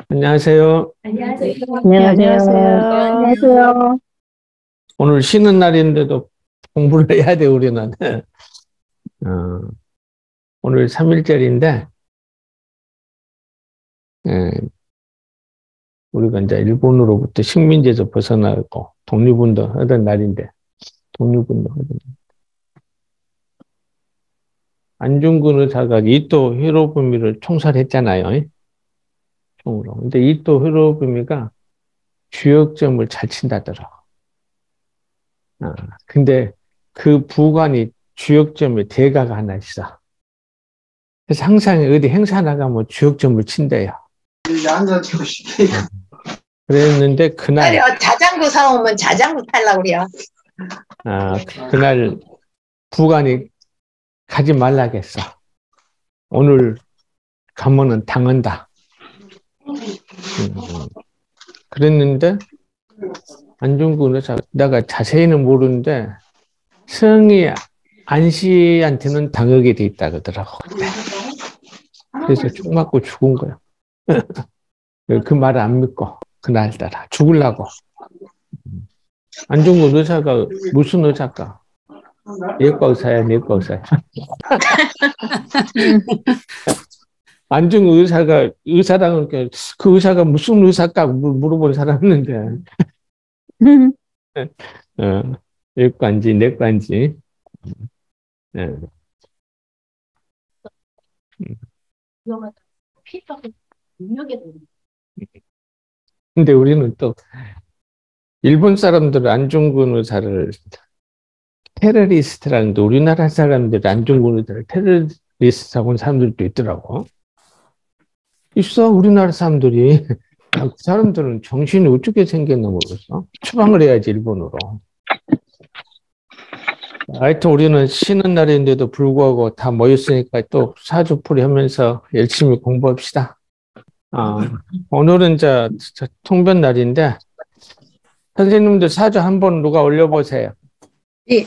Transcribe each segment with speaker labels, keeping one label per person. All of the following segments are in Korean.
Speaker 1: 안녕하세요.
Speaker 2: 안녕하세요.
Speaker 3: 네,
Speaker 4: 안녕하세요.
Speaker 3: 안녕하세요.
Speaker 1: 오늘 쉬는 날인데도 공부를 해야 돼, 우리는. 어, 오늘 3일절인데, 우리가 이제 일본으로부터 식민지에서 벗어나고 독립운동 하던 날인데, 독립운동 하던 날. 안중근 의사가 이토 히로부미를 총살했잖아요. 총으로. 근데 이토 히로부미가 주역점을 잘 친다더라. 근데 그 부관이 주역점에 대가가 하나 있어. 그래서 항상 어디 행사 나가면 주역점을 친대요. 그랬는데 그날
Speaker 2: 자전거 사오면 자전거 타려고 그래요.
Speaker 1: 그날 부관이 가지 말라겠어. 오늘 가면은 당한다. 그랬는데 안중근 의사 내가 자세히는 모르는데 성이 안씨한테는 당하게 돼 있다 그러더라고. 그래서 총 맞고 죽은 거야. 그 말을 안 믿고 그날따라 죽으려고. 안중근 의사가 무슨 의사가? 내과 의사야, 내과 의사야. 안중근 의사가 의사라는 게 그 의사가 무슨 의사가 물어본 사람인데 내과인지 내과인지. 근데 우리는 또 일본 사람들은 안중근 의사를 테러리스트라는데 우리나라 사람들 안중근 의사를 테러리스트라고 하는 사람들도 있더라고. 있어, 우리나라 사람들이. 그 사람들은 정신이 어떻게 생겼나 모르겠어. 추방을 해야지, 일본으로. 하여튼 우리는 쉬는 날인데도 불구하고 다 모였으니까 또 사주풀이 하면서 열심히 공부합시다. 오늘은 통변 날인데, 선생님들 사주 한번 누가 올려보세요.
Speaker 4: 네,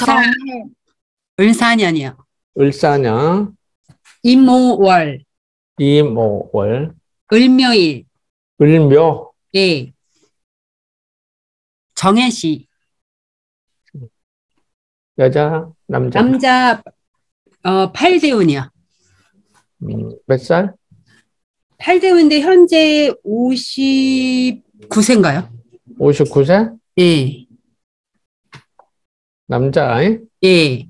Speaker 4: 을사년이요.
Speaker 1: 을사년,
Speaker 4: 임오월,
Speaker 1: 임오월,
Speaker 4: 을묘일,
Speaker 1: 을묘,
Speaker 4: 네. 정해시.
Speaker 1: 여자, 남자.
Speaker 4: 남자, 팔대운이요.
Speaker 1: 몇 살?
Speaker 4: 팔대운인데 현재 59세인가요?
Speaker 1: 59세?
Speaker 4: 예.
Speaker 1: 남자,
Speaker 4: 예.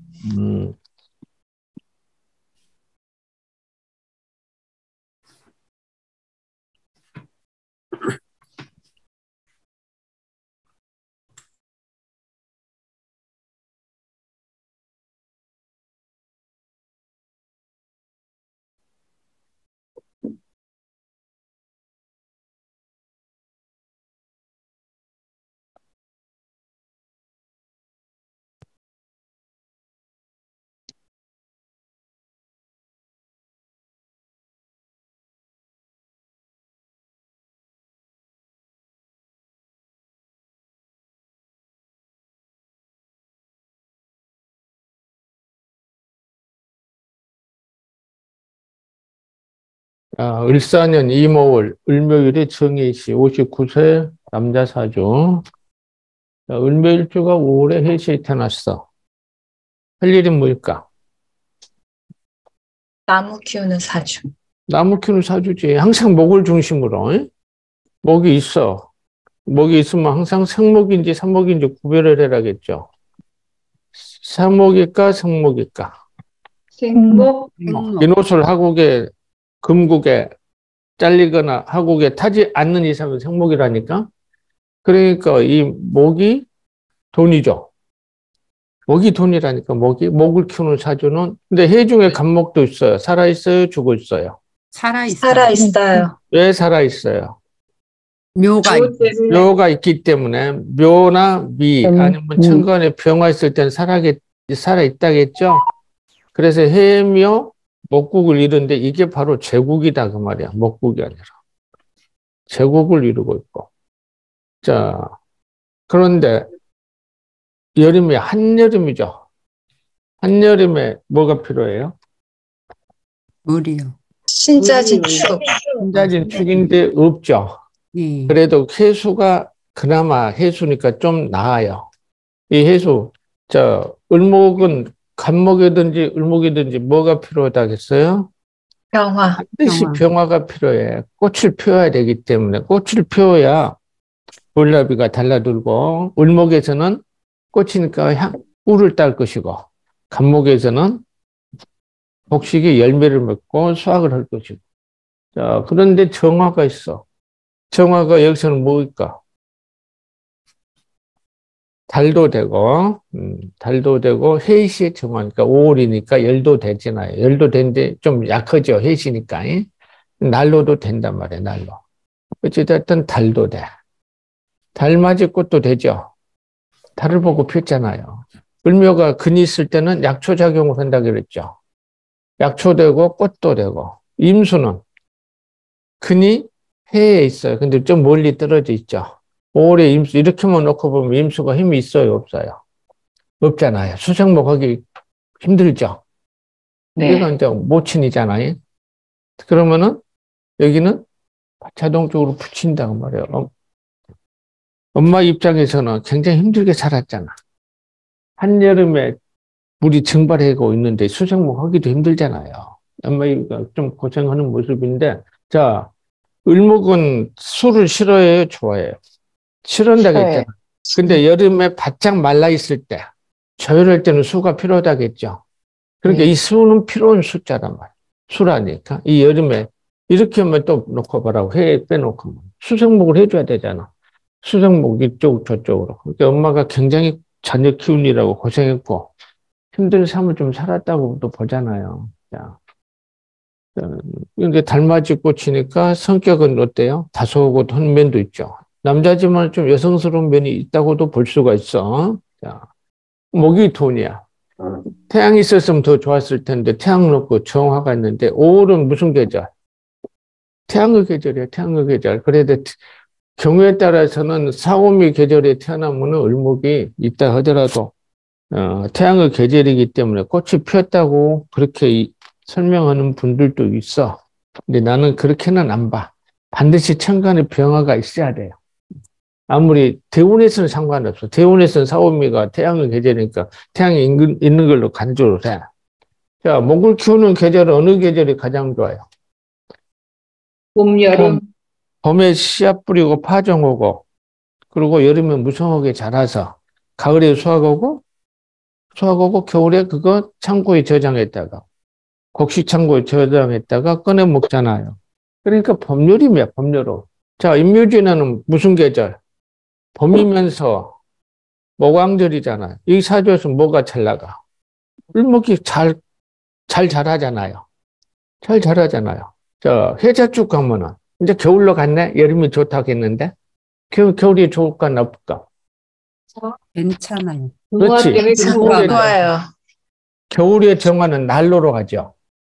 Speaker 1: 을사년 임오월, 을묘일이 정해시 59세 남자 사주. 을묘일주가 5월에 해시에 태어났어. 할 일이 뭘까?
Speaker 2: 나무 키우는 사주.
Speaker 1: 나무 키우는 사주지. 항상 목을 중심으로. 목이 있어. 목이 있으면 항상 생목인지 산목인지 구별을 해라겠죠. 산목일까, 성목일까?
Speaker 2: 생목.
Speaker 1: 비옷을 하국에, 금국에 잘리거나 하국에 타지 않는 이상은 생목이라니까. 그러니까 이 목이 돈이죠. 목이 돈이라니까, 목을 키우는 사주는. 근데 해 중에 간목도 있어요. 살아있어요, 죽어있어요.
Speaker 4: 살아있어요.
Speaker 2: 살아있어요.
Speaker 1: 왜 살아있어요?
Speaker 4: 묘가
Speaker 1: 있기 때문에 묘나 미 아니면 천간에 병화 있을 땐 살아있다겠죠. 그래서 해묘 목국을 이루는데 이게 바로 제국이다 그 말이야. 목국이 아니라 제국을 이루고 있고. 자, 그런데 여름이 한여름이죠. 한여름에 뭐가 필요해요?
Speaker 4: 물이요.
Speaker 2: 신자진 축.
Speaker 1: 신자진 축인데 없죠.
Speaker 4: 네.
Speaker 1: 그래도 해수가 그나마 해수니까 좀 나아요. 이 해수, 을목은 간목이든지 을목이든지 뭐가 필요하다겠어요?
Speaker 2: 평화.
Speaker 1: 반드시
Speaker 4: 평화.
Speaker 1: 병화가 필요해. 꽃을 피워야 되기 때문에 꽃을 피워야 올나비가 달라들고, 을목에서는 꽃이니까 꿀을 딸 것이고, 간목에서는 복식이 열매를 맺고 수확을 할 것이고. 자, 그런데 정화가 있어. 정화가 여기서는 뭐일까? 달도 되고, 해시의 정화니까 5월이니까 열도 되잖아요. 열도 되는데 좀 약하죠. 해시니까. 날로도 된단 말이에요, 날로. 어찌됐든 달도 돼. 달맞이 꽃도 되죠. 달을 보고 피었잖아요. 을묘가 근이 있을 때는 약초작용을 한다고 그랬죠. 약초되고 꽃도 되고, 임수는 근이 해에 있어요. 근데 좀 멀리 떨어져 있죠. 5월에 임수, 이렇게만 놓고 보면 임수가 힘이 있어요, 없어요? 없잖아요. 수생목 하기 힘들죠. 우리가 이제 모친이잖아요. 그러면은 여기는 자동적으로 붙인다고 말이에요. 엄마 입장에서는 굉장히 힘들게 살았잖아. 한여름에 물이 증발하고 있는데 수생목 하기도 힘들잖아요. 엄마가 좀 고생하는 모습인데, 자, 을목은 술을 싫어해요, 좋아해요? 싫어한다고 했잖아. 근데 여름에 바짝 말라 있을 때, 저혈할 때는 수가 필요하다겠죠. 그러니까 이 수는 필요한 숫자란 말이야. 수라니까. 이 여름에 이렇게 하면 또 놓고 보라고 해 빼놓고 수생목을 해줘야 되잖아. 수생목 이쪽 저쪽으로. 그러니까 엄마가 굉장히 자녀 키우느라고 고생했고 힘든 삶을 좀 살았다고도 보잖아요. 자, 근데 달맞이 꽂히니까 성격은 어때요? 다소하고 한 면도 있죠. 남자지만 좀 여성스러운 면이 있다고도 볼 수가 있어. 자, 목이 돈이야. 태양이 있었으면 더 좋았을 텐데 태양 놓고 정화가 있는데 5월은 무슨 계절? 태양의 계절이야. 태양의 계절. 그래도 경우에 따라서는 사오미 계절에 태어나면 을목이 있다 하더라도 태양의 계절이기 때문에 꽃이 피었다고 그렇게 설명하는 분들도 있어. 근데 나는 그렇게는 안 봐. 반드시 천간에 병화가 있어야 돼요. 아무리 대운에서는 상관없어. 대운에서는 사오미가 태양의 계절이니까 태양이 있는 걸로 간주를 해. 자, 목을 키우는 계절은 어느 계절이 가장 좋아요?
Speaker 2: 봄, 여름.
Speaker 1: 봄에 씨앗 뿌리고 파종 오고, 그리고 여름에 무성하게 자라서 가을에 수확하고, 겨울에 그거 창고에 저장했다가, 곡식 창고에 저장했다가 꺼내 먹잖아요. 그러니까 봄여름이야, 봄여름. 자, 임묘진에는 무슨 계절? 봄이면서 모광절이잖아요. 이 사주에서 뭐가 잘 나가? 을목이 잘 자라잖아요. 잘 자라잖아요. 해자축 가면은, 이제 겨울로 갔네? 여름이 좋다고 했는데? 겨울이 좋을까, 나쁠까?
Speaker 4: 괜찮아요.
Speaker 1: 그렇지.
Speaker 2: 좋아요.
Speaker 1: 겨울의 정화는 난로로 가죠.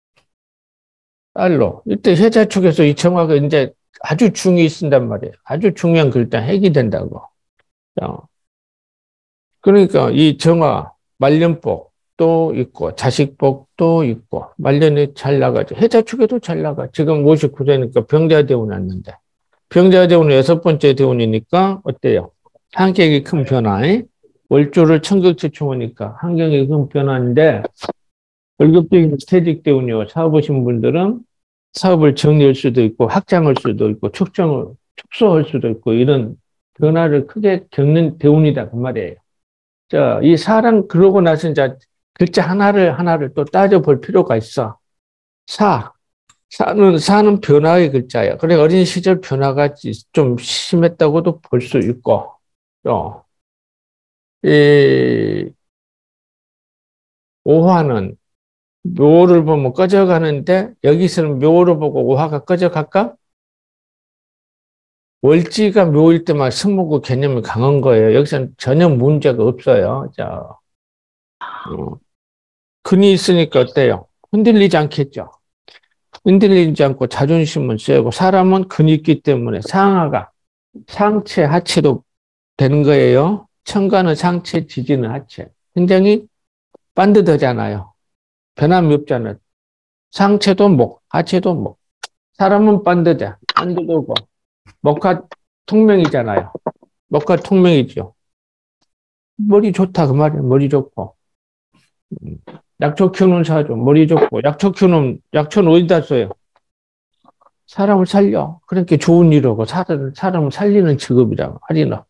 Speaker 1: 난로. 이때 해자축에서 이 정화가 이제 아주 중이 있단 말이에요. 아주 중요한 글자, 핵이 된다고. 그러니까 이 정화, 말년복도 있고, 자식복도 있고, 말년에 잘 나가죠. 해자축에도 잘 나가. 지금 59세니까 병자대운 왔는데. 병자대운은 6번째 대운이니까 어때요? 한격이 큰 변화에 월조를 청격지충하니까 환경이 큰 변화인데 월급적인 퇴직대운이요. 사업하신 분들은 사업을 정리할 수도 있고 확장할 수도 있고 축소할 수도 있고 이런 변화를 크게 겪는 대운이다 그 말이에요. 자, 이 사람 그러고 나서 이제 글자 하나를 또 따져볼 필요가 있어. 사는 변화의 글자예요. 그래 어린 시절 변화가 좀 심했다고도 볼 수 있고, 이 오화는 묘를 보면 꺼져가는데 여기서는 묘를 보고 오화가 꺼져갈까? 월지가 묘일 때만 승모구 개념이 강한 거예요. 여기서는 전혀 문제가 없어요. 자, 근이 있으니까 어때요? 흔들리지 않겠죠? 흔들리지 않고 자존심은 세고 사람은 근이 있기 때문에 상체, 하체도 되는 거예요. 천간은 상체, 지지는 하체. 굉장히 반듯하잖아요. 변함이 없잖아요. 상체도 목, 하체도 목. 사람은 반듯해. 반듯하고. 목화 통명이잖아요. 목화 통명이죠. 머리 좋다 그 말이에요. 머리 좋고. 약초 키우는 사주 머리 좋고. 약초 키우는 약초는 어디다 써요? 사람을 살려. 그렇게 좋은 일하고 사람을 살리는 직업이라고 하리나.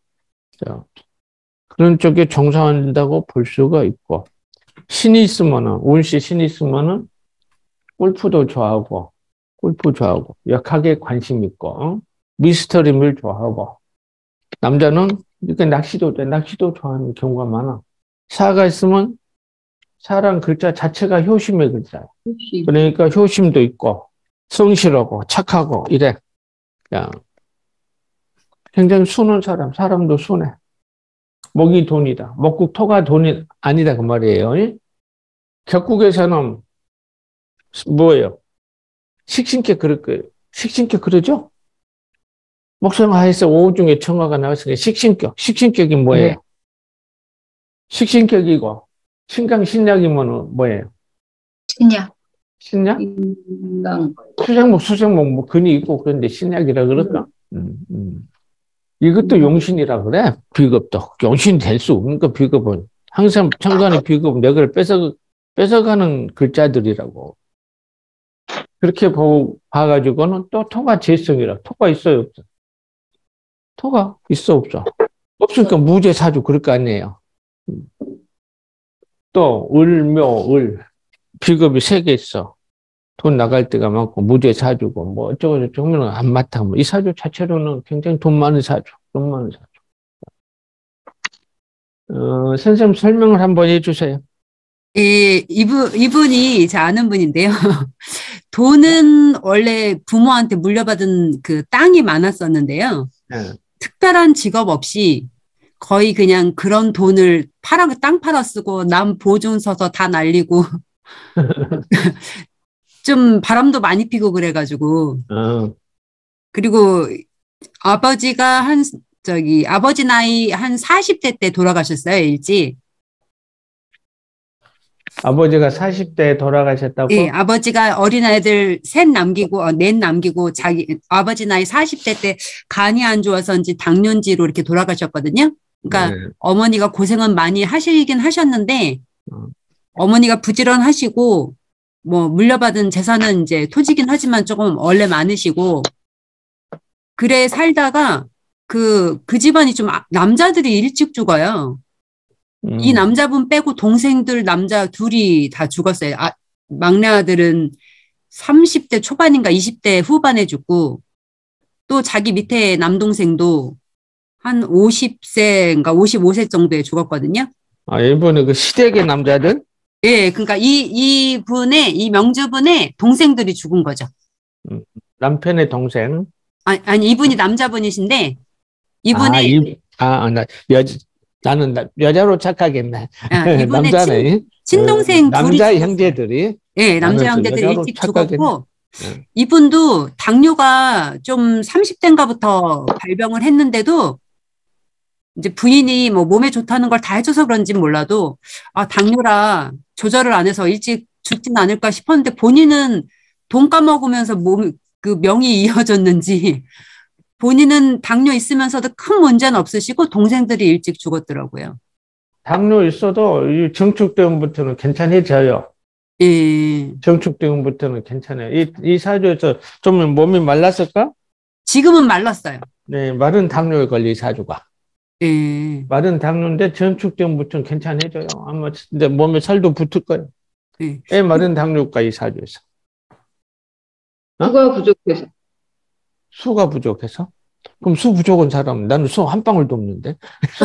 Speaker 1: 그런 쪽에 종사한다고 볼 수가 있고. 신이 있으면은 운씨 신이 있으면은 골프도 좋아하고 역학에 관심 있고 미스터리물 좋아하고 남자는 이렇게 낚시도 좋아하는 경우가 많아. 사가 있으면 사랑 글자 자체가 효심의 글자야. 그러니까 효심도 있고 성실하고 착하고 이래. 야, 굉장히 순한 사람도 순해. 목이 돈이다. 목국 토가 돈이 아니다 그 말이에요. 격국에서는 뭐예요? 식신께 그럴 거예요. 식신께 그러죠? 목성하에서 오중에 청화가 나왔으니까 식신격이 뭐예요?
Speaker 2: 네.
Speaker 1: 식신격이고 신강신약이면 뭐예요?
Speaker 2: 신약.
Speaker 1: 신약? 수생목 뭐 근이 있고 그런데 신약이라 그럴까? 이것도 용신이라 그래. 비겁도 용신이 될 수 없는 거. 비겁은 항상 천간의 비겁은 내가 뺏어가는 글자들이라고. 그렇게 봐가지고는 또 토가 재성이라. 토가 있어요, 없어? 토가 있어, 없어? 없으니까 무죄사주 그럴 거 아니에요. 또 을묘을 비겁이 3개 있어. 돈 나갈 때가 많고 무죄사주고 뭐 어쩌고저쩌고 하면 안 맞다. 뭐. 이 사주 자체로는 굉장히 돈 많은 사주. 선생님 설명을 한번 해주세요.
Speaker 4: 예, 이분이 제 아는 분인데요. 돈은 원래 부모한테 물려받은 그 땅이 많았었는데요.
Speaker 1: 네.
Speaker 4: 특별한 직업 없이 거의 그냥 그런 돈을 땅 팔아 쓰고 남 보증 서서 다 날리고 좀 바람도 많이 피고 그래가지고 그리고 아버지가 아버지 나이 한 40대 때 돌아가셨어요, 일찍.
Speaker 1: 아버지가 40대에 돌아가셨다고?
Speaker 4: 예, 아버지가 어린아이들 넷 남기고 아버지 나이 40대 때 간이 안 좋아서인지 당뇨인지로 이렇게 돌아가셨거든요. 그러니까
Speaker 1: 네.
Speaker 4: 어머니가 고생은 많이 하시긴 하셨는데 어머니가 부지런하시고 뭐 물려받은 재산은 이제 토지긴 하지만 조금 원래 많으시고 그래 살다가 그 집안이 좀 남자들이 일찍 죽어요. 이 남자분 빼고 동생들 남자 둘이 다 죽었어요. 막내 아들은 30대 초반인가 20대 후반에 죽고 또 자기 밑에 남동생도 한 50세인가 55세 정도에 죽었거든요.
Speaker 1: 일본의 그 시댁의 남자들?
Speaker 4: 예, 그러니까 이 명주분의 동생들이 죽은 거죠.
Speaker 1: 남편의 동생?
Speaker 4: 아니 이분이 남자분이신데 이분의
Speaker 1: 나는 여자로 착각했네.
Speaker 4: 이분의
Speaker 1: 남자네.
Speaker 4: 친동생 둘이
Speaker 1: 남자 형제들이?
Speaker 4: 예, 남자 형제들이 일찍
Speaker 1: 착각했네.
Speaker 4: 죽었고 이분도 당뇨가 좀 30대인가부터 발병을 했는데도 이제 부인이 뭐 몸에 좋다는 걸 다 해줘서 그런지 몰라도 당뇨라 조절을 안 해서 일찍 죽진 않을까 싶었는데 본인은 돈 까먹으면서 그 명이 이어졌는지 본인은 당뇨 있으면서도 큰 문제는 없으시고 동생들이 일찍 죽었더라고요.
Speaker 1: 당뇨 있어도 이 정축대원부터는 괜찮아져요.
Speaker 4: 예.
Speaker 1: 정축대원부터는 괜찮아요. 이 사주에서 좀 몸이 말랐을까?
Speaker 4: 지금은 말랐어요.
Speaker 1: 네, 마른 당뇨에 걸린 사주가.
Speaker 4: 예.
Speaker 1: 마른 당뇨인데 정축대원부터는 괜찮아져요. 아마 이제 몸에 살도 붙을 거예요.
Speaker 4: 예.
Speaker 1: 왜 마른 당뇨가 이 사주에서?
Speaker 2: 수가 부족해서.
Speaker 1: 수가 부족해서? 그럼 수 부족한 사람은 나는 수 한 방울도 없는데.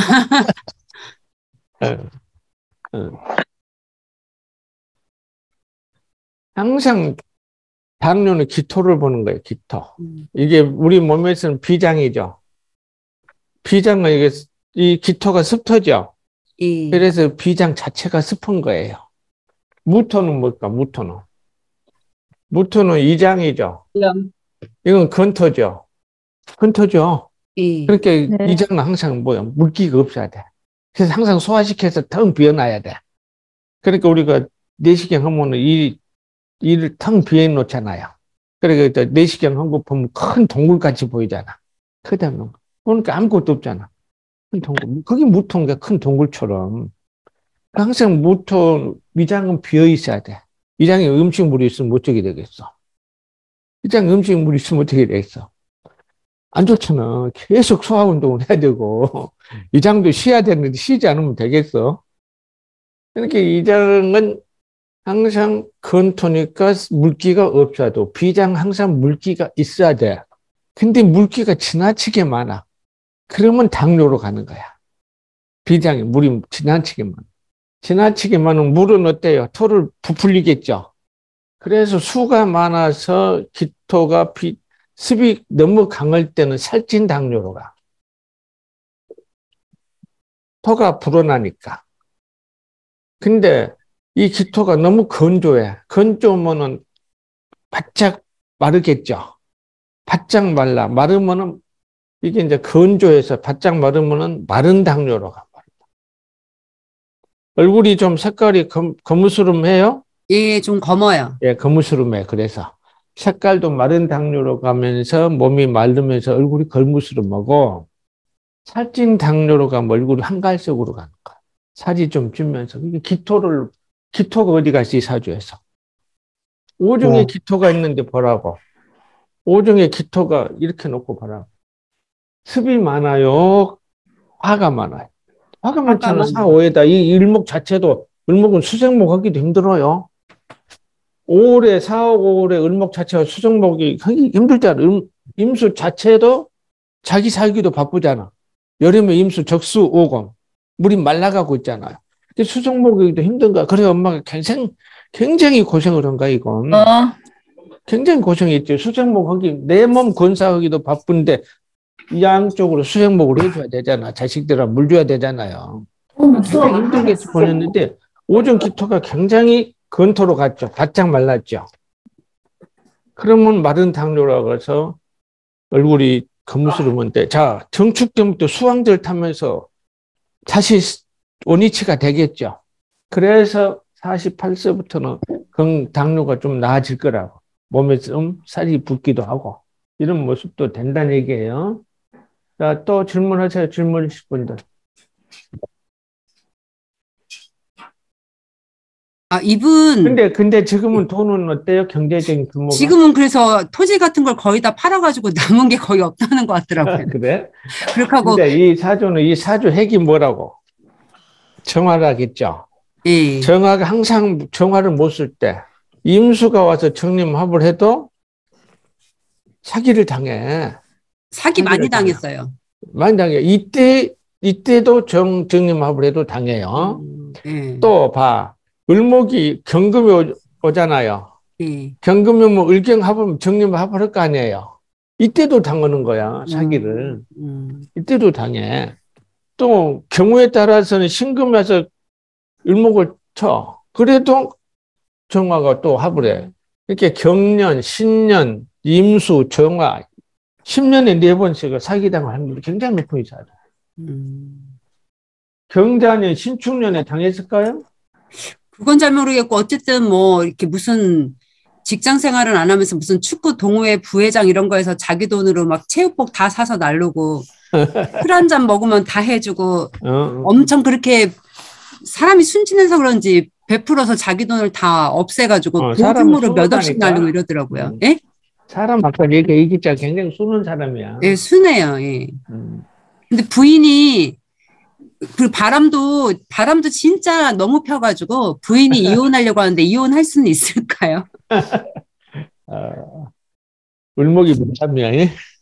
Speaker 1: 항상 당뇨는 기토를 보는 거예요. 기토. 이게 우리 몸에서는 비장이죠. 비장은 이 기토가 습토죠.
Speaker 4: 예.
Speaker 1: 그래서 비장 자체가 습한 거예요. 무토는 뭘까? 무토는 이장이죠. 이건 건토죠.
Speaker 4: 예.
Speaker 1: 그러니까 이장은 항상 물기가 없어야 돼. 그래서 항상 소화시켜서 텅 비워놔야 돼. 그러니까 우리가 내시경 하면은 이 이를 텅 비어 놓잖아요. 그러니까 내시경 한 거 보면 큰 동굴같이 보이잖아. 크다면. 보니까 아무것도 없잖아. 큰 동굴. 그게 무토인가 큰 동굴처럼. 항상 무토 위장은 비어 있어야 돼. 위장에 음식물이 있으면 어떻게 되겠어? 위장에 음식물이 있으면 어떻게 되겠어? 안 좋잖아. 계속 소화 운동을 해야 되고 위장도 쉬어야 되는데 쉬지 않으면 되겠어? 그러니까 위장은 항상 건토니까 물기가 없어도 비장 항상 물기가 있어야 돼. 근데 물기가 지나치게 많아. 그러면 당뇨로 가는 거야. 비장에 물이 지나치게 많아. 지나치게 많은 물은 어때요? 토를 부풀리겠죠. 그래서 수가 많아서 기토가 습이 너무 강할 때는 살찐 당뇨로 가. 토가 불어나니까. 근데 이 기토가 너무 건조해. 건조하면은 바짝 마르겠죠. 바짝 말라. 마르면은 이게 이제 건조해서 바짝 마르면은 마른 당뇨로 가. 얼굴이 좀 색깔이 거무스름해요?
Speaker 4: 예, 좀 검어요.
Speaker 1: 예, 거무스름해. 그래서 색깔도 마른 당뇨로 가면서 몸이 마르면서 얼굴이 거무스름하고 살찐 당뇨로 가면 얼굴이 한갈색으로 가는 거야. 살이 좀 찌면서 이게 기토가 어디 갔지 사주에서? 오중에 기토가 있는데 보라고. 오중에 기토가 이렇게 놓고 보라고. 습이 많아요. 화가 많아요. 화가 많잖아. 사오에다 이 일목 자체도 을목은 수생목 하기도 힘들어요. 5월에 4월 5월에 을목 자체가 수생목이 하기 힘들잖아. 임수 자체도 자기 살기도 바쁘잖아. 여름에 임수 적수 오공 물이 말라가고 있잖아요. 근데 수생목이기도 힘든가. 그래 엄마가 굉장히 고생을 한 거야 이건. 굉장히 고생했죠. 수생목 하기 내 몸 건사하기도 바쁜데 양쪽으로 수생목을 해줘야 되잖아. 자식들은 물 줘야 되잖아요. 굉장히 힘들게 보냈는데 오존 기토가 굉장히 건토로 갔죠. 바짝 말랐죠. 그러면 마른 당뇨라고 해서 얼굴이 거무스름한데 자 정축 때부터 수황들 타면서 다시 원위치가 되겠죠. 그래서 48세부터는 당뇨가 좀 나아질 거라고. 몸에 좀 살이 붓기도 하고 이런 모습도 된다는 얘기예요. 자, 또 질문하세요. 질문하실 분들.
Speaker 4: 아, 이분.
Speaker 1: 근데 지금은 돈은 어때요? 경제적인 규모가?
Speaker 4: 지금은 그래서 토지 같은 걸 거의 다 팔아가지고 남은 게 거의 없다는 것 같더라고요.
Speaker 1: 그래?
Speaker 4: 그렇게 하고.
Speaker 1: 근데 이 사주 핵이 뭐라고? 정화라겠죠?
Speaker 4: 예.
Speaker 1: 정화가 항상 정화를 못 쓸 때, 임수가 와서 정림합을 해도 사기를 당해.
Speaker 4: 사기 많이 당했어요.
Speaker 1: 많이 당해. 이때도 정림합을 해도 당해요.
Speaker 4: 예.
Speaker 1: 또 봐. 을목이 경금이 오잖아요.
Speaker 4: 예.
Speaker 1: 경금이 오면 을경합하면 정림합을 할 거 아니에요. 이때도 당하는 거야, 사기를. 이때도 당해. 또 경우에 따라서는 신금에서 을목을 쳐. 그래도 정화가 또 합을 해. 이렇게 경년, 신년, 임수, 정화 10년에 4번씩을 사기당할 확률이 굉장히 높은 이사죠. 경자년, 신축년에 당했을까요?
Speaker 4: 그건 잘 모르겠고 어쨌든 뭐 이렇게 무슨 직장 생활은 안 하면서 무슨 축구 동호회 부회장 이런 거에서 자기 돈으로 막 체육복 다 사서 나르고 술 한 잔 먹으면 다 해주고 엄청 그렇게 사람이 순진해서 그런지 베풀어서 자기 돈을 다 없애가지고 보증으로 몇 억씩 날리고 이러더라고요. 예?
Speaker 1: 사람 아까 얘기했잖아. 굉장히 순한 사람이야.
Speaker 4: 예, 순해요. 예. 근데 부인이 그 바람도 진짜 너무 펴가지고 부인이 이혼하려고 하는데 이혼할 수는 있을까요?
Speaker 1: 을목이 바람이야.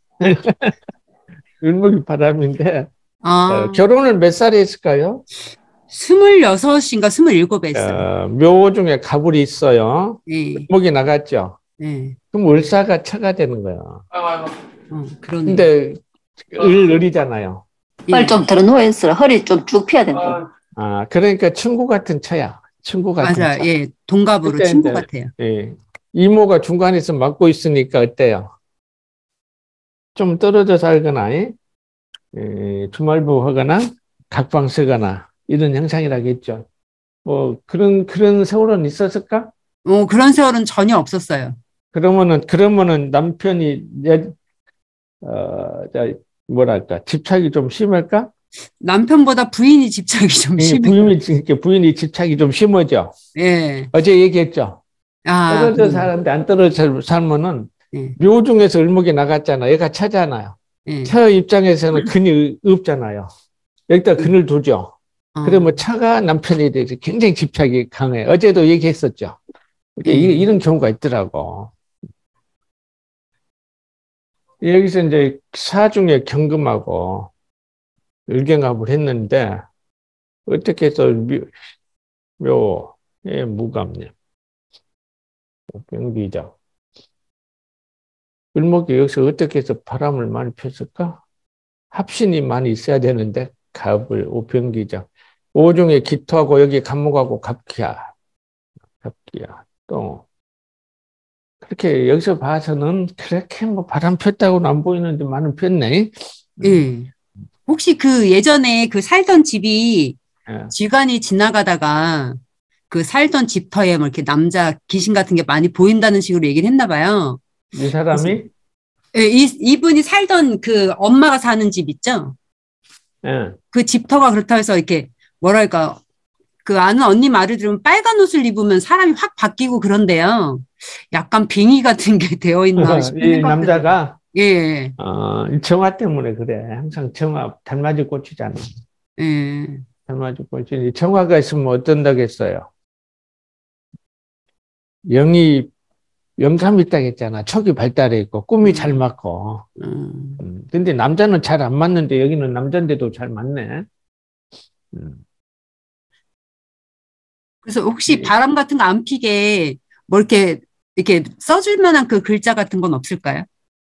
Speaker 1: 을목이 바람인데 결혼을 몇 살에 했을까요?
Speaker 4: 26인가 27에 했어요.
Speaker 1: 묘 중에 가불이 있어요.
Speaker 4: 네.
Speaker 1: 을목이 나갔죠.
Speaker 4: 네.
Speaker 1: 그럼 을사가 처가 되는 거야.
Speaker 4: 그런데
Speaker 1: 을이잖아요.
Speaker 2: 빨리 좀 들어누워있어라. 허리 좀 쭉 펴야 된다.
Speaker 1: 그러니까 친구 같은 처야. 친구 같은
Speaker 4: 맞아요.
Speaker 1: 처.
Speaker 4: 예, 동갑으로 친구 같아요.
Speaker 1: 예. 이모가 중간에서 맡고 있으니까 어때요? 좀 떨어져 살거나, 주말부 하거나, 각방 쓰거나, 이런 형상이라겠죠. 뭐, 그런 세월은 있었을까?
Speaker 4: 그런 세월은 전혀 없었어요.
Speaker 1: 그러면은 남편이 뭐랄까, 집착이 좀 심할까?
Speaker 4: 남편보다 부인이 집착이 좀 심해요.
Speaker 1: 부인이 집착이 좀 심하죠.
Speaker 4: 예.
Speaker 1: 어제 얘기했죠.
Speaker 4: 아,
Speaker 1: 떨어져 사는데 안 떨어져 살면은
Speaker 4: 예.
Speaker 1: 묘 중에서 을목이 나갔잖아. 얘가 차잖아요.
Speaker 4: 예.
Speaker 1: 처 입장에서는 근이 없잖아요. 여기다 근을 두죠. 그러면 차가 남편에 대해서 굉장히 집착이 강해. 어제도 얘기했었죠.
Speaker 4: 예.
Speaker 1: 이런 경우가 있더라고. 여기서 이제 사중에 경금하고 을경합을 했는데 어떻게 해서 묘에 무감님, 병비자. 을목이 여기서 어떻게 해서 바람을 많이 폈을까? 합신이 많이 있어야 되는데 갑을 오병기자. 오중에 기토하고 여기 갑목하고 갑기야. 또 그렇게 여기서 봐서는 그렇게 뭐 바람 폈다고는 안 보이는데 많이 폈네.
Speaker 4: 예. 혹시 그 예전에 그 살던 집이
Speaker 1: 예.
Speaker 4: 지간이 지나가다가 그 살던 집터에 뭐 이렇게 남자 귀신 같은 게 많이 보인다는 식으로 얘기를 했나 봐요.
Speaker 1: 이 사람이
Speaker 4: 예, 이분이 살던 그 엄마가 사는 집 있죠?
Speaker 1: 예.
Speaker 4: 그 집터가 그렇다고 해서 이렇게 뭐랄까 그 아는 언니 말을 들으면 빨간 옷을 입으면 사람이 확 바뀌고 그런데요. 약간 빙의 같은 게 되어 있나 싶은
Speaker 1: 이
Speaker 4: 생각도
Speaker 1: 남자가
Speaker 4: 예.
Speaker 1: 이 정화 때문에 그래. 항상 정화 달맞이 꽂히잖아.
Speaker 4: 예.
Speaker 1: 달맞이 꽂히니 정화가 있으면 어떤다겠어요. 영이 영감이 있다고 했잖아. 촉이 발달해 있고 꿈이 잘 맞고. 근데 남자는 잘 안 맞는데 여기는 남자인데도 잘 맞네.
Speaker 4: 그래서 혹시 바람 같은 거 안 피게 뭐 이렇게 써줄 만한 그 글자 같은 건 없을까요?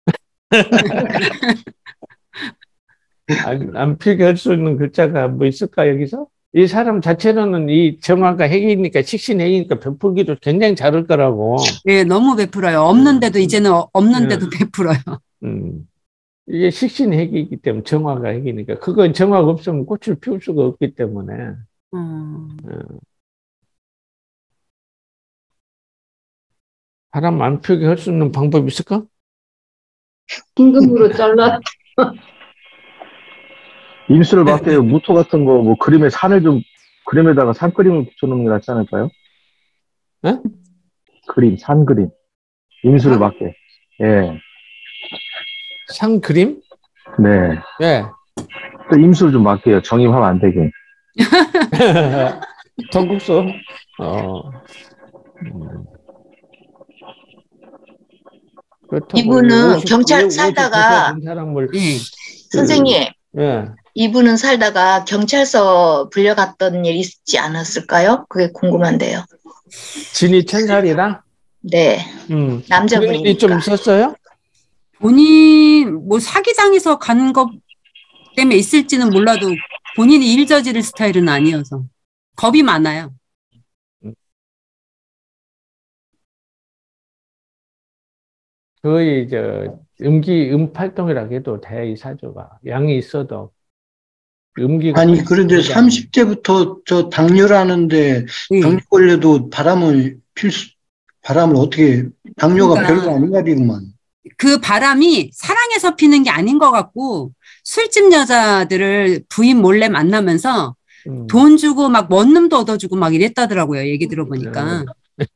Speaker 1: 안 피게 할 수 있는 글자가 뭐 있을까, 여기서? 이 사람 자체로는 이 정화가 핵이니까, 식신핵이니까 베풀기도 굉장히 잘할 거라고.
Speaker 4: 예, 너무 베풀어요. 없는데도 이제는 없는데도 베풀어요.
Speaker 1: 이게 식신핵이기 때문에 정화가 핵이니까. 그건 정화가 없으면 꽃을 피울 수가 없기 때문에. 바람 안 피게 할 수 있는 방법이 있을까?
Speaker 2: 긴급으로 잘라.
Speaker 3: 임수를 막게 무토 같은 거, 뭐, 그림에 산을 좀, 그림에다가 산 그림을 붙여놓는 게 낫지 않을까요?
Speaker 1: 예?
Speaker 3: 산 그림. 임수를 막게. 예.
Speaker 1: 상 그림?
Speaker 3: 네.
Speaker 1: 예.
Speaker 3: 또 임수를 좀 막게요. 정임하면 안 되게.
Speaker 1: 전국소.
Speaker 2: 이분은 경찰 살다가
Speaker 1: 사람을
Speaker 2: 선생님,
Speaker 1: 예.
Speaker 2: 이분은 살다가 경찰서 불려갔던 일 있지 않았을까요? 그게 궁금한데요.
Speaker 1: 진이 천살이라?
Speaker 2: 네. 남자분이
Speaker 1: 좀 있었어요?
Speaker 4: 본인 뭐 사기당해서 간 것 때문에 있을지는 몰라도 본인이 일 저지를 스타일은 아니어서 겁이 많아요.
Speaker 1: 거의 음팔동이라고 해도 돼, 이 사주가. 양이 있어도 음기가.
Speaker 5: 아니, 그런데 30대부터 저 당뇨라는데 당뇨 걸려도 바람을 어떻게, 당뇨가
Speaker 4: 그러니까
Speaker 5: 별거 아닌가 보구만.
Speaker 4: 그 바람이 사랑해서 피는 게 아닌 것 같고 술집 여자들을 부인 몰래 만나면서 돈 주고 막 원룸도 얻어주고 막 이랬다더라고요. 얘기 들어보니까.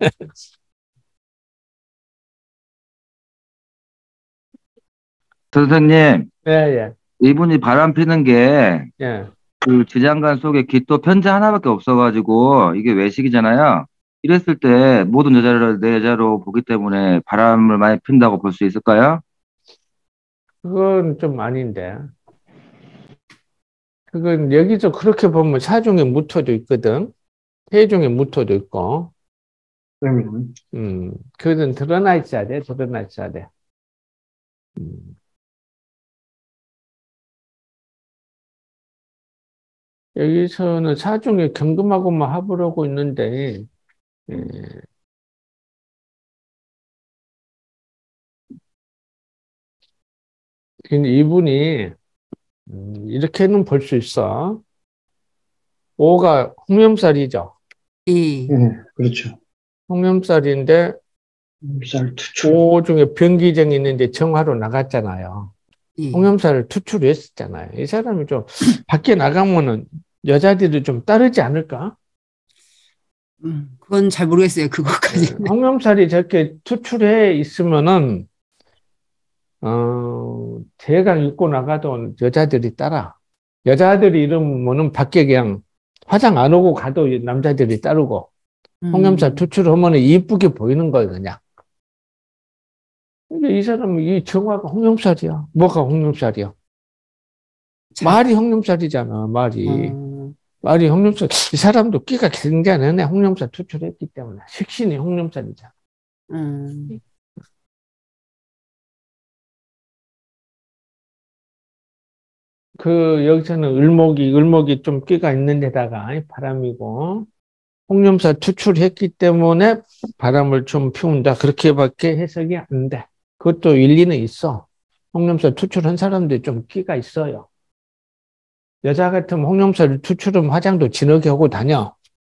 Speaker 6: 선생님,
Speaker 1: 예.
Speaker 6: 이분이 바람 피는 게,
Speaker 1: 예.
Speaker 6: 그 지장간 속에 기토 편자 하나밖에 없어가지고, 이게 외식이잖아요. 이랬을 때 모든 여자를 내 여자로 보기 때문에 바람을 많이 핀다고 볼 수 있을까요?
Speaker 1: 그건 좀 아닌데. 그건 여기서 그렇게 보면 사중에 무토도 있거든. 해중에 무토도 있고.
Speaker 5: 그러면
Speaker 1: 그건 드러나 있어야 돼. 드러나 있어야 돼. 여기서는 사중에 경금하고만 합을 하고 있는데, 근데 이분이, 이렇게는 볼 수 있어. 오가 홍염살이죠.
Speaker 4: 예.
Speaker 5: 네, 그렇죠.
Speaker 1: 홍염살인데
Speaker 5: 살 투출.
Speaker 1: 그 중에 변기증이 있는데 정화로 나갔잖아요.
Speaker 4: 예.
Speaker 1: 홍염살을 투출했었잖아요. 이 사람이 좀 밖에 나가면은 여자들이 좀 따르지 않을까?
Speaker 4: 그건 잘 모르겠어요. 그거까지.
Speaker 1: 홍염살이 저렇게 투출해 있으면은 대강 입고 나가도 여자들이 따라. 여자들이 이러면은 밖에 그냥 화장 안 하고 가도 남자들이 따르고 홍염살 투출하면 이쁘게 보이는 거예요, 그냥. 근데 이 사람은 이 정화가 홍염살이야. 뭐가 홍염살이야? 말이 홍염살이잖아, 말이. 말이 홍염살. 이 사람도 끼가 굉장히 홍염살 투출했기 때문에. 식신이 홍염살이잖아. 여기서는 을목이 좀 끼가 있는 데다가 바람이고, 홍염살 투출했기 때문에 바람을 좀 피운다. 그렇게밖에 해석이 안 돼. 그것도 일리는 있어. 홍염살 투출한 사람들이 좀 끼가 있어요. 여자 같으면 홍염살 투출하면 화장도 진하게 하고 다녀.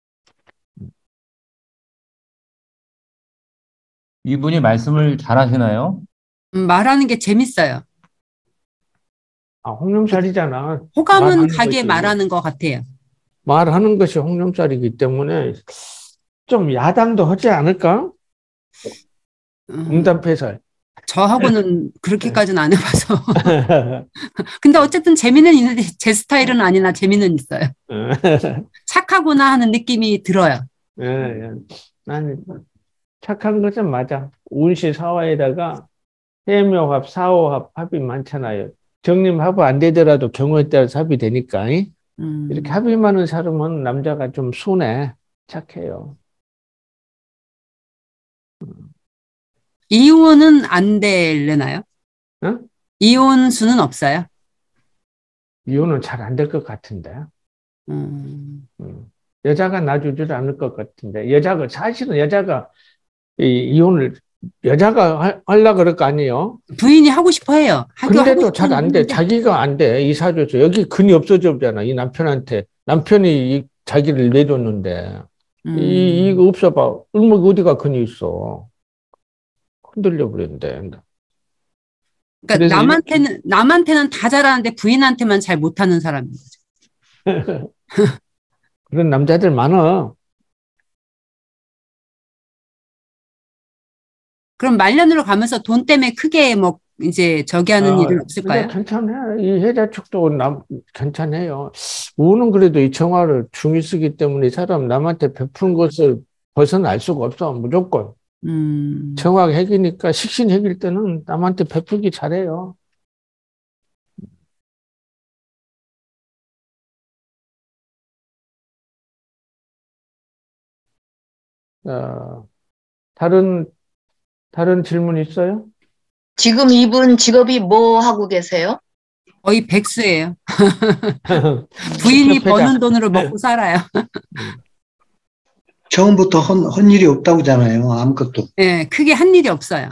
Speaker 7: 이분이 말씀을 잘 하시나요?
Speaker 4: 말하는 게 재밌어요.
Speaker 1: 홍염살이잖아.
Speaker 4: 호감은
Speaker 1: 말하는
Speaker 4: 가게
Speaker 1: 것이.
Speaker 4: 말하는 것 같아요.
Speaker 1: 말하는 것이 홍염살이기 때문에 좀 야당도 하지 않을까? 응답해설.
Speaker 4: 저하고는 그렇게까지는 안 해봐서. 근데 어쨌든 재미는 있는데 제 스타일은 아니나 재미는 있어요. 착하구나 하는 느낌이 들어요.
Speaker 1: 나는 착한 것은 맞아. 운시 사화에다가 해묘합, 사호합, 합이 많잖아요. 정림 합이 안 되더라도 경우에 따라서 합이 되니까. 이렇게 합이 많은 사람은 남자가 좀 순해, 착해요.
Speaker 4: 이혼은 안 되려나요?
Speaker 1: 응?
Speaker 4: 이혼 수는 없어요?
Speaker 1: 이혼은 잘 안 될 것 같은데. 여자가 놔주질 않을 것 같은데. 사실은 여자가 이혼을 여자가 하려고 그럴 거 아니에요?
Speaker 4: 부인이 하고 싶어 해요.
Speaker 1: 근데도 잘 안 돼. 자기가 안 돼. 이 사주에서. 여기 근이 없어졌잖아. 이 남편한테. 남편이 자기를 내줬는데. 이거 없어봐. 을목이 어디가 근이 있어. 흔들려 버렸는데.
Speaker 4: 그러니까 남한테는 다 잘하는데 부인한테만 잘 못하는 사람인 거죠.
Speaker 1: 그런 남자들 많아.
Speaker 4: 그럼 말년으로 가면서 돈 때문에 크게 뭐 이제 저기 하는 일은 없을까요?
Speaker 1: 괜찮아요. 이 해자 축도 괜찮아요. 우는 그래도 이 정화를 중히 쓰기 때문에 이 사람 남한테 베푼 것을 벗어날 수가 없어. 무조건. 정화 핵이니까 식신 핵일 때는 남한테 베풀기 잘해요. 다른 질문 있어요?
Speaker 2: 지금 이분 직업이 뭐 하고 계세요?
Speaker 4: 거의 백수예요. 부인이 버는 돈으로 먹고 살아요.
Speaker 5: 처음부터 헌 일이 없다고잖아요. 아무것도.
Speaker 4: 네, 크게 한 일이 없어요.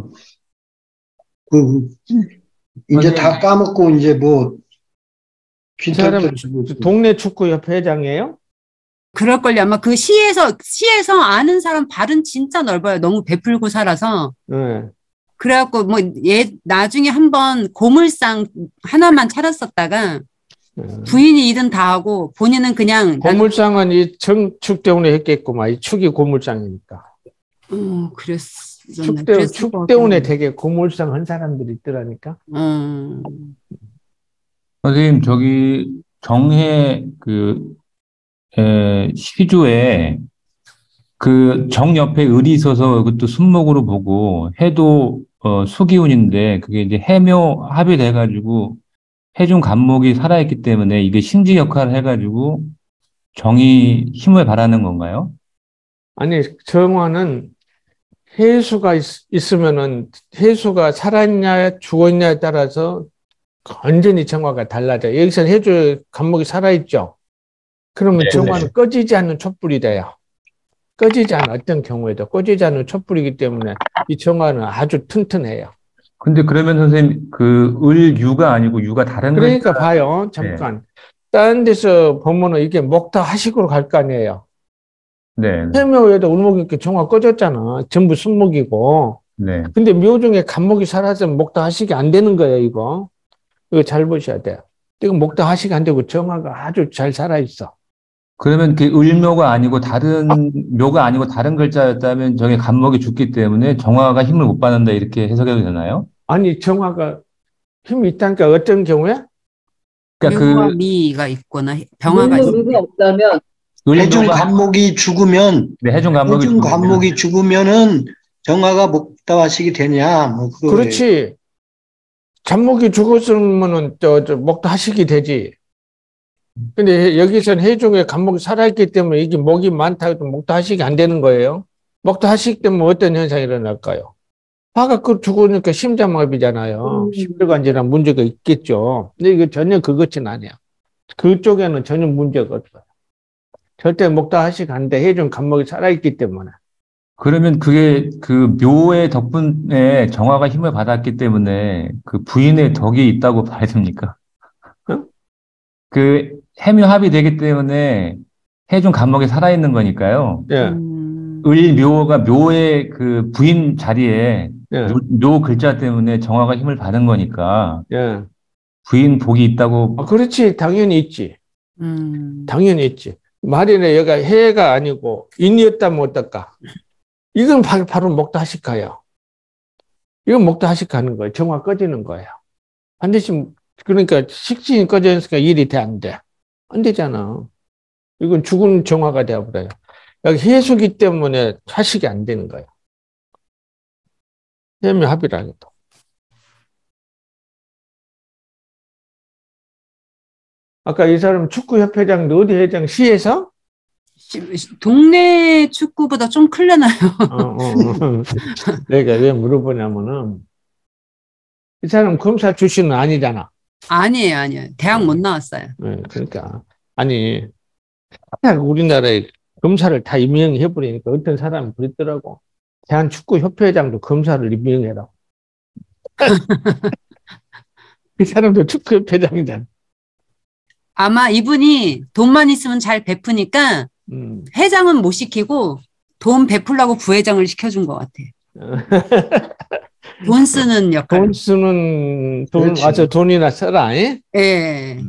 Speaker 5: 이제 다 까먹고 이제 뭐
Speaker 1: 이 사람 동네 축구협회 회장이에요?
Speaker 4: 그럴걸요. 아마 그 시에서 아는 사람 발은 진짜 넓어요. 너무 베풀고 살아서.
Speaker 1: 네.
Speaker 4: 그래갖고 뭐 나중에 한번 고물상 하나만 차렸었다가 부인이 일은 다 하고 본인은 그냥
Speaker 1: 고물상은 이 정축 때문에 했겠구만. 이 축이 고물상이니까.
Speaker 4: 그랬었나.
Speaker 1: 축 때문에 되게 고물상 한 사람들이 있더라니까.
Speaker 7: 선생님, 저기 정해 시주에 그 정 옆에 을이 있어서 그것도 순목으로 보고 해도 수기운인데 그게 이제 해묘 합이 돼가지고 해중 간목이 살아있기 때문에 이게 신지 역할을 해가지고 정이 힘을 발하는 건가요?
Speaker 1: 아니, 정화는 해수가 있으면은 해수가 살았냐 죽었냐에 따라서 완전히 정화가 달라져요. 여기서는 해주 간목이 살아있죠. 그러면 정화는 꺼지지 않는 촛불이 돼요. 꺼지지 않은 어떤 경우에도 꺼지지 않는 촛불이기 때문에 이 정화는 아주 튼튼해요.
Speaker 7: 근데 그러면 선생님 그 을유가 아니고 유가 다른
Speaker 1: 그러니까 봐요. 잠깐. 다른 데서 보면은 이게 목타 하식으로 갈 거 아니에요.
Speaker 7: 네,
Speaker 1: 해묘에도 을목이 이렇게 정화 꺼졌잖아. 전부 순목이고.
Speaker 7: 네.
Speaker 1: 근데 묘 중에 간목이 사라지면 목다하식이 안 되는 거예요, 이거. 이거 잘 보셔야 돼요. 이거 목다하식이 안 되고 정화가 아주 잘 살아있어.
Speaker 7: 그러면 그 을묘가 아니고 다른 묘가 아니고 다른 글자였다면 저게 간목이 죽기 때문에 정화가 힘을 못 받는다 이렇게 해석해도 되나요?
Speaker 1: 아니, 정화가 힘이 있다니까 어떤 경우에?
Speaker 7: 그러니까
Speaker 4: 묘와
Speaker 7: 그
Speaker 4: 미가 있거나 병화가 있
Speaker 8: 의미 없다면
Speaker 5: 해중
Speaker 7: 을묘가
Speaker 5: 간목이 죽으면
Speaker 7: 네, 해중 간목이
Speaker 5: 해중
Speaker 7: 죽으면
Speaker 5: 간목이 죽으면은 정화가 목다화식이 되냐 뭐 그거
Speaker 1: 그렇지. 잡목이 죽었으면은 목다하식이 되지. 근데 여기서는 해중에 간목이 살아있기 때문에 이게 목이 많다 해도 목다하식이 안 되는 거예요. 목다하식 때문에 어떤 현상이 일어날까요? 화가 죽으니까 심장마비잖아요. 심혈관질환 문제가 있겠죠. 근데 이거 전혀 그것은 아니야. 그쪽에는 전혀 문제가 없어요. 절대 목다하식 안 돼. 해중 간목이 살아있기 때문에.
Speaker 7: 그러면 그게 그 묘의 덕분에 정화가 힘을 받았기 때문에 그 부인의 덕이 있다고 봐야 됩니까?
Speaker 1: 응?
Speaker 7: 그 해묘합이 되기 때문에 해중 간목이 살아있는 거니까요.
Speaker 1: 예,
Speaker 7: 을묘가 묘의 그 부인 자리에
Speaker 1: 예,
Speaker 7: 묘 글자 때문에 정화가 힘을 받은 거니까
Speaker 1: 예.
Speaker 7: 부인 복이 있다고.
Speaker 1: 그렇지. 당연히 있지.
Speaker 4: 음.
Speaker 1: 당연히 있지. 말이네, 여기가 해가 아니고 인이었다면 어떨까? 이건 바로 목다하식가요. 이건 목다하식하는 거예요. 정화 꺼지는 거예요. 반드시, 그러니까 식신이 꺼져 있으니까 일이 돼, 안 돼? 안 되잖아. 이건 죽은 정화가 되어버려요. 여기 해수기 때문에 화식이 안 되는 거예요. 해묘합이라는 거. 아까 이 사람 축구협회장, 어디 회장, 시에서?
Speaker 4: 동네 축구보다 좀 클려나요.
Speaker 1: 내가 왜 물어보냐면은, 이 사람 검사 출신은 아니잖아.
Speaker 4: 아니에요. 대학 못 나왔어요.
Speaker 1: 네, 그러니까. 아니, 우리나라에 검사를 다 임명해버리니까 어떤 사람이 그랬더라고. 대한축구협회장도 검사를 임명해라. 그 사람도 축구협회장이잖아.
Speaker 4: 아마 이분이 돈만 있으면 잘 베푸니까 회장은 못 시키고 돈 베풀라고 부회장을 시켜준 것 같아. 돈 쓰는 역할.
Speaker 1: 돈 쓰는,
Speaker 5: 그렇지.
Speaker 1: 와서 돈이나 써라. 예?
Speaker 4: 예.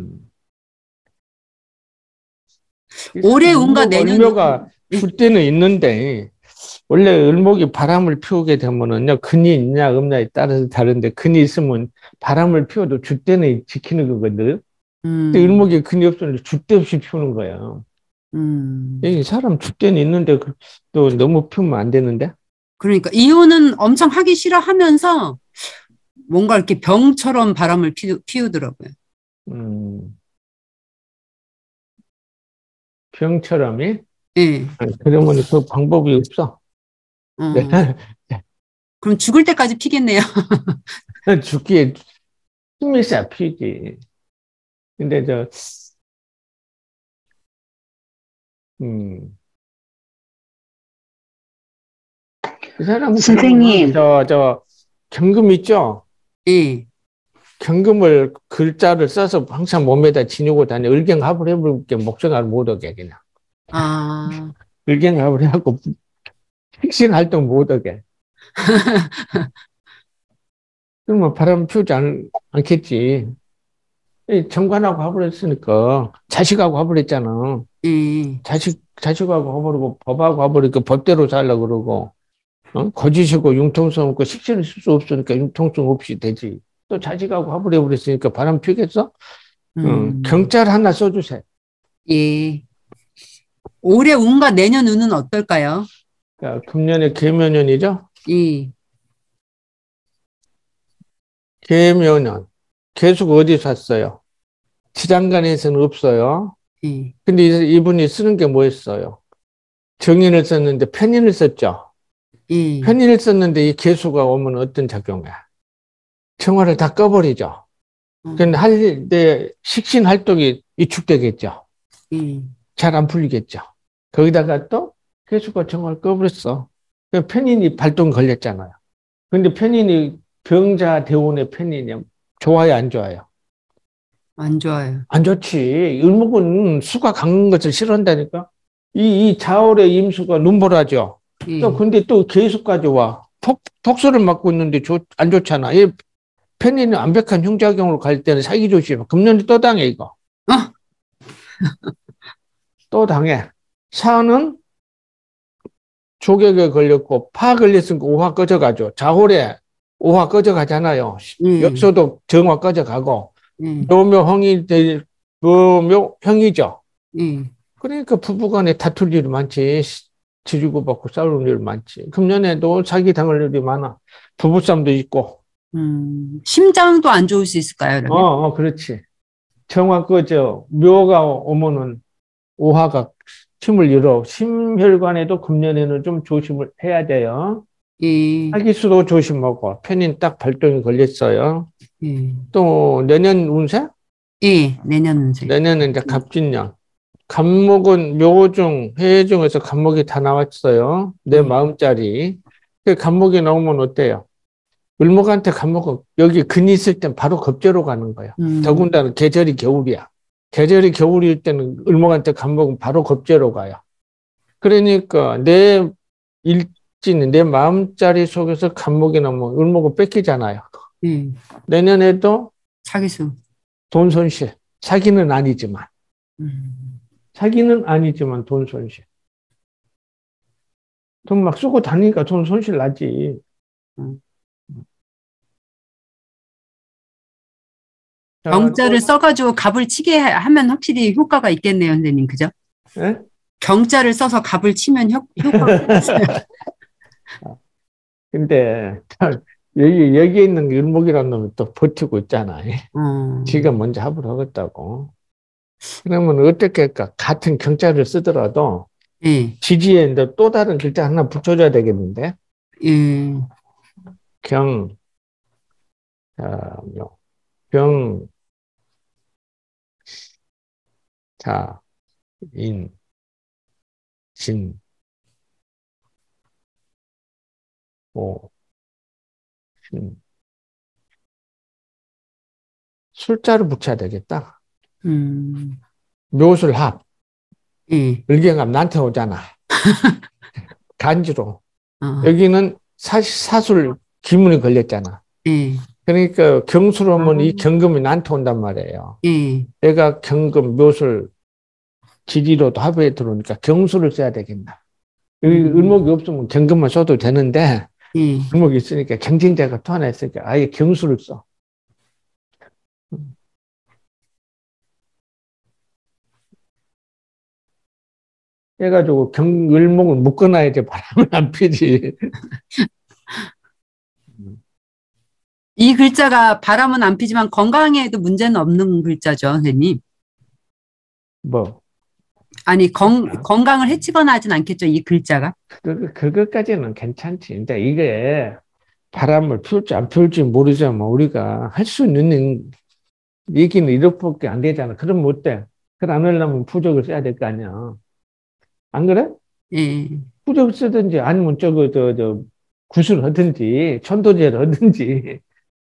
Speaker 4: 올해 운과 내년
Speaker 1: 을묘가 줄 때는 있는데, 원래 을목이 바람을 피우게 되면은요, 근이 있냐, 없냐에 따라서 다른데, 근이 있으면 바람을 피워도 줄 때는 지키는 거거든. 근데 을목이 근이 없으면 줄 데 없이 피우는 거야. 이 사람 줄 때는 있는데, 또 너무 피우면 안 되는데?
Speaker 4: 그러니까 이혼은 엄청 하기 싫어하면서 뭔가 이렇게 병처럼 바람을 피우더라고요.
Speaker 1: 병처럼이?
Speaker 4: 예.
Speaker 1: 그러면 그 방법이 없어.
Speaker 4: 그럼 죽을 때까지 피겠네요.
Speaker 1: 죽기에 힘이 있어야 피지. 근데 그 사람은
Speaker 8: 선생님.
Speaker 1: 경금 있죠?
Speaker 4: 예.
Speaker 1: 경금을 글자를 써서 항상 몸에다 지니고 다니. 을경합을 해볼게 목생활 못하게 그냥.
Speaker 4: 아.
Speaker 1: 을경합을 해갖고 식신 활동 못하게. 그러면 바람 피우지 않겠지. 정관하고 합을 했으니까 자식하고 합을 했잖아. 자식하고 합을 법하고 합을 했고 법대로 살려고 그러고 거짓이고 융통성 없고 식신을 쓸 수 없으니까 융통성 없이 되지. 또 자식하고 합을 해버렸으니까 바람 피우겠어? 경찰 하나 써주세요.
Speaker 4: 예. 올해 운과 내년 운은 어떨까요?
Speaker 1: 그러니까 금년에 계묘년이죠?
Speaker 4: 예.
Speaker 1: 계묘년. 계속 어디 샀어요? 지장간에서는 없어요.
Speaker 4: 예.
Speaker 1: 근데 이분이 쓰는 게 뭐였어요? 정인을 썼는데 편인을 썼죠?
Speaker 4: 예.
Speaker 1: 편인을 썼는데 이 계수가 오면 어떤 작용이야? 정화를 다 꺼버리죠. 그런데 할 때 식신 활동이 위축되겠죠. 잘 안 풀리겠죠. 거기다가 또 계수가 정화를 꺼버렸어. 편인이 발동 걸렸잖아요. 근데 편인이 병자 대운의 편인이 좋아요, 안 좋아요?
Speaker 4: 안 좋아요.
Speaker 1: 안 좋지. 을목은 수가 강한 것을 싫어한다니까. 이 자월의 임수가 눈보라죠.
Speaker 4: 예.
Speaker 1: 또 근데 또 계속까지 와. 독소를 맞고 있는데 안 좋잖아. 이 편인이 완벽한 흉작용으로 갈 때는 사기 조심. 금년에 또 당해 이거. 또 당해. 사는 조격에 걸렸고 파 걸렸으니까 오화 꺼져가죠. 자홀에 오화 꺼져가잖아요. 역소도 정화 꺼져가고 묘묘형이 묘묘형이죠. 그러니까 부부간에 다툴 일이 많지. 지르고 받고 싸울 일이 많지. 금년에도 사기 당할 일이 많아. 부부싸움도 있고.
Speaker 4: 심장도 안 좋을 수 있을까요, 그러면?
Speaker 1: 그렇지. 정화 꺼져 묘가 오면은 오화가 침을 잃어. 심혈관에도 금년에는 좀 조심을 해야 돼요.
Speaker 4: 예.
Speaker 1: 사기수도 조심하고 편인 딱 발동이 걸렸어요.
Speaker 4: 예.
Speaker 1: 또 내년 운세?
Speaker 4: 예, 내년 운세.
Speaker 1: 내년은 이제 갑진년. 갑목은 묘중, 해중에서 갑목이 다 나왔어요. 내 마음자리. 그 갑목이 나오면 어때요? 을목한테 갑목은 여기 근이 있을 땐 바로 겁재로 가는 거야. 더군다나 계절이 겨울이야. 계절이 겨울일 때는 을목한테 갑목은 바로 겁재로 가요. 그러니까 내 일진, 내 마음자리 속에서 갑목이 나오면 을목은 뺏기잖아요. 내년에도
Speaker 4: 사기수.
Speaker 1: 돈 손실. 사기는 아니지만. 사기는 아니지만 돈 손실. 돈 막 쓰고 다니니까 돈 손실 나지.
Speaker 4: 경자를 써가지고 갑을 치게 하면 확실히 효과가 있겠네요, 선생님. 그죠?
Speaker 1: 네?
Speaker 4: 경자를 써서 갑을 치면 효과가 있어요.
Speaker 1: 근데 여기에 있는 을목이라는 놈이 또 버티고 있잖아. 지가 먼저 합을 하겠다고. 그러면 어떻게 할까? 같은 경자를 쓰더라도 지지에 또 다른 글자 하나 붙여줘야 되겠는데? 경, 병, 자, 인, 신, 오, 신. 술자를 붙여야 되겠다. 묘술 합. 을경합 나한테 오잖아. 간지로. 여기는 사술 기문이 걸렸잖아. 그러니까 경수로 하면 이 경금이 나한테 온단 말이에요. 내가 경금, 묘술, 지지로도 합에 들어오니까 경수를 써야 되겠나. 을목이 없으면 경금만 써도 되는데 을목이 있으니까 경쟁자가 또 하나 있으니까 아예 경수를 써. 해가지고 을목을 묶어놔야지 바람을 안 피지.
Speaker 4: 이 글자가 바람은 안 피지만 건강에도 문제는 없는 글자죠, 선생님.
Speaker 1: 뭐?
Speaker 4: 아니, 건강을 해치거나 하진 않겠죠, 이 글자가?
Speaker 1: 그것까지는 괜찮지. 근데 이게 바람을 피울지 안 피울지 모르지만 우리가 할 수 있는 얘기는 이렇게밖에 안 되잖아. 그럼 어때? 그걸 안 하려면 부적을 써야 될 거 아니야. 안 그래? 부적을 쓰든지 아니면 구슬을 하든지 천도제를 하든지.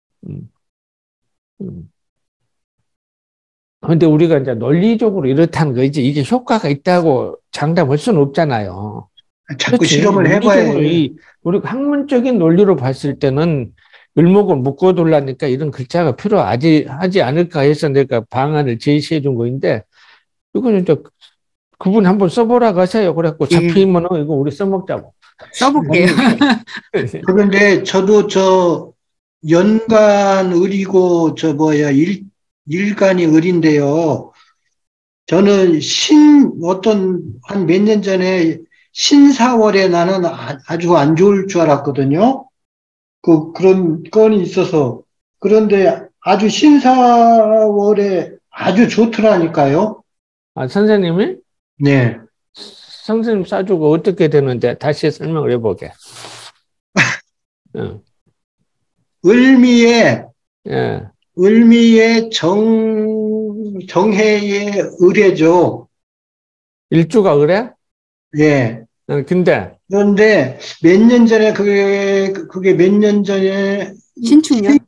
Speaker 1: 근데 우리가 이제 논리적으로 이렇다는 거지 이게 효과가 있다고 장담할 수는 없잖아요.
Speaker 5: 자꾸
Speaker 1: 그렇지.
Speaker 5: 실험을 해봐야
Speaker 1: 우리가 학문적인 논리로 봤을 때는 을목을 묶어둘라니까 이런 글자가 필요하지 않을까 해서 내가 방안을 제시해 준 거인데 이거는 이제 그분 한번 써보라고 하세요. 그래갖고 잡히면 이거 우리 써먹자고.
Speaker 4: 써볼게요.
Speaker 5: 그런데 저도 연간 을이고 일간이 을인데요. 저는 한 몇 년 전에 신사월에 나는 아주 안 좋을 줄 알았거든요. 그런 건이 있어서. 그런데 아주 신사월에 아주 좋더라니까요.
Speaker 1: 아, 선생님이?
Speaker 5: 네.
Speaker 1: 선생님 싸주고 어떻게 되는데 다시 설명을 해보게.
Speaker 5: 을미에
Speaker 1: 예.
Speaker 5: 정해의 을해죠.
Speaker 1: 일주가 을해?
Speaker 5: 예.
Speaker 1: 그런데
Speaker 5: 몇 년 전에 그게 몇 년 전에
Speaker 4: 신축년?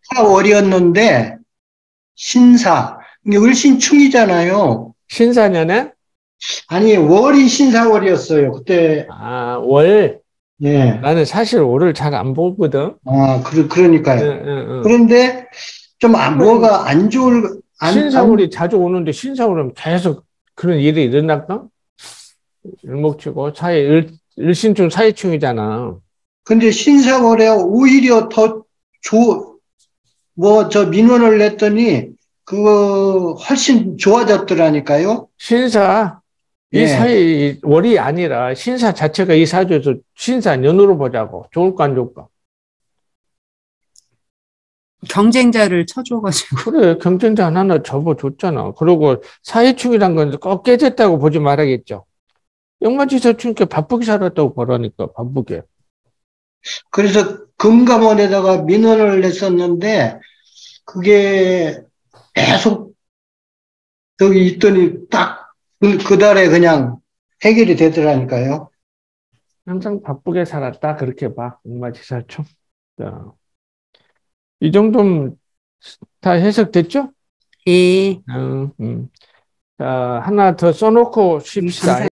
Speaker 5: 신사월이었는데 이게 을신충이잖아요.
Speaker 1: 신사년에?
Speaker 5: 아니, 월이 신사월이었어요. 그때,
Speaker 1: 아, 월.
Speaker 5: 예.
Speaker 1: 나는 사실 월을 잘 안 보거든.
Speaker 5: 아, 그러니까요.
Speaker 1: 응, 응, 응.
Speaker 5: 그런데 좀 뭐가 안 좋을,
Speaker 1: 신사월이 자주 오는데 신사월은 계속 그런 일이 일어날까? 일목치고 일신중 사이충이잖아.
Speaker 5: 근데 신사월에 오히려 더 민원을 냈더니 그거 훨씬 좋아졌더라니까요.
Speaker 1: 신사 이
Speaker 5: 예.
Speaker 1: 사이 월이 아니라 신사 자체가 이 사주에서 신사 년으로 보자고. 좋을까 안 좋을까?
Speaker 4: 경쟁자를 쳐줘가지고.
Speaker 1: 그래, 경쟁자 하나 접어줬잖아. 그리고 사회충이란 건 꼭 깨졌다고 보지 말아야겠죠. 영마지사충께 바쁘게 살았다고 보라니까, 바쁘게.
Speaker 5: 그래서 금감원에다가 민원을 냈었는데 그게 계속 여기 있더니 딱 그 달에 그냥 해결이 되더라니까요.
Speaker 1: 항상 바쁘게 살았다, 그렇게 봐. 영마지사충. 자, 이 정도면 다 해석됐죠?
Speaker 4: 예.
Speaker 1: 자, 하나 더 써놓고 쉽시다.